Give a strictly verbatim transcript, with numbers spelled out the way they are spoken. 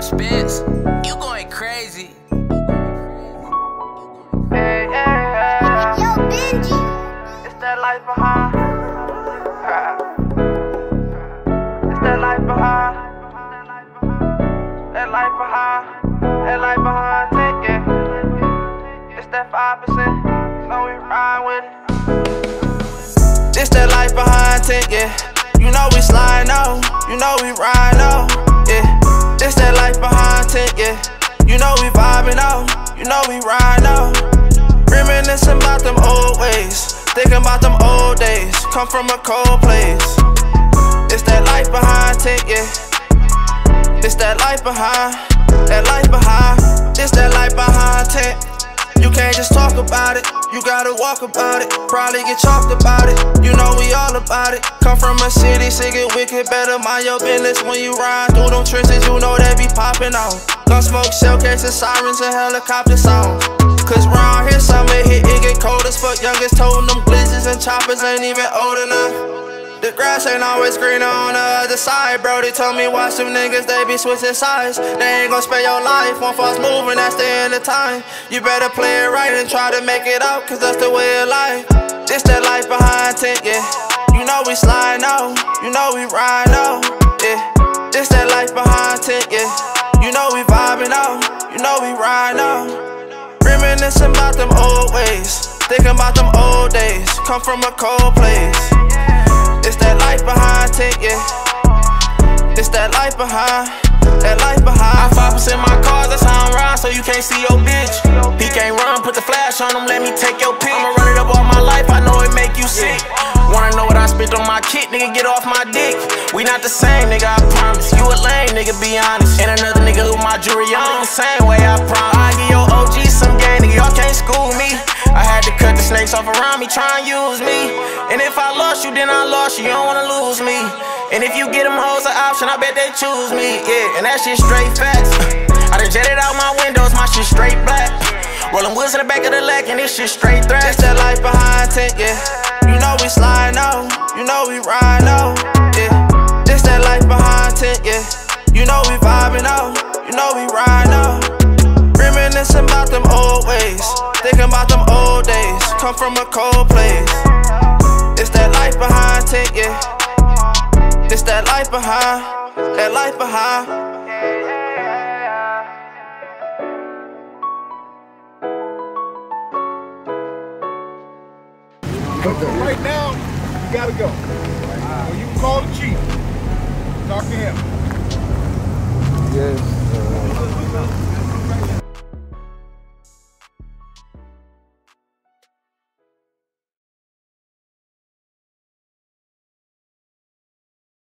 Spence, you going crazy. Hey, hey, hey. Yo, Benji. It's that life behind. It's that life behind. That life behind. That life behind. Take it. It's that five percent. Know we ride with it. This that life behind. Take it. You know we slide on. You know we ride on. Yeah. This that life behind. Take it. You know we vibing on. You know we ride on. Reminiscing about them old ways. Thinking about them old days. Come from a cold place. It's that life behind, take it. It's that life behind. That life behind. It's that life behind, take. You can't just talk about it. You gotta walk about it. Probably get chalked about it. You know we all about it. Come from a city, sick and wicked. Better mind your business when you ride through them trenches. You know they be popping out. Gun smoke, shell cases, sirens, and helicopter sounds. Cause round here summer hit, it get cold as fuck. Youngest told them blizzards and choppers ain't even old enough. The grass ain't always greener on the other side, bro. They told me watch them niggas, they be switching sides. They ain't gon' spare your life, one false move and that's the end of time. You better play it right and try to make it out, cause that's the way of life. This that life behind tent, yeah. You know we slide out, you know we ride out, yeah. This that life behind tent, yeah. You know we vibing out, you know we ride out. Reminiscing about them old ways, thinking about them old days. Come from a cold place. It's that life behind, take it. It's that life behind, that life behind. I five percent my cars, that's how I'm ride, so you can't see your bitch. He can't run, put the flash on him, let me take your pick. I'ma run it up all my life, I know it make you sick. Wanna know what I spent on my kit, nigga, get off my dick. We not the same, nigga, I promise. You a lame, nigga, be honest. And another nigga who my jewelry on, same way, I promise. I give your O G some game, nigga, y'all can't school me. I had to cut the snakes off around me, try and use me. And if I lost you, then I lost you, you don't wanna lose me. And if you get them hoes an option, I bet they choose me, yeah. And that shit straight facts. I done jetted out my windows, my shit straight black. Rolling woods in the back of the leg, and this shit straight thrash. It's that life behind tent, yeah. You know we slide out, you know we ride out, yeah. This that life behind tent, yeah. You know we vibing out, you know we ride out. Reminiscing about them old ways, thinking about them old days. Come from a cold place. It's that life behind, take it. It's that life behind, that life behind. But for right now, you gotta go. Or you can call the chief. Talk to him. Yes.